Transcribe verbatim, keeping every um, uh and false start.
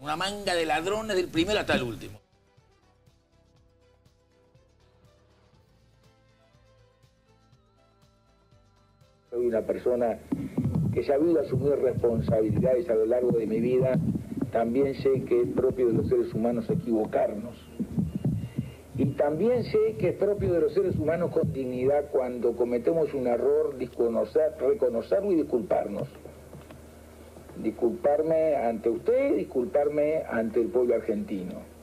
una manga de ladrones del primero hasta el último. Soy una persona que he sabido asumir responsabilidades a lo largo de mi vida. También sé que es propio de los seres humanos equivocarnos. Y también sé que es propio de los seres humanos con dignidad cuando cometemos un error, disconocer, reconocerlo y disculparnos. Disculparme ante usted, disculparme ante el pueblo argentino.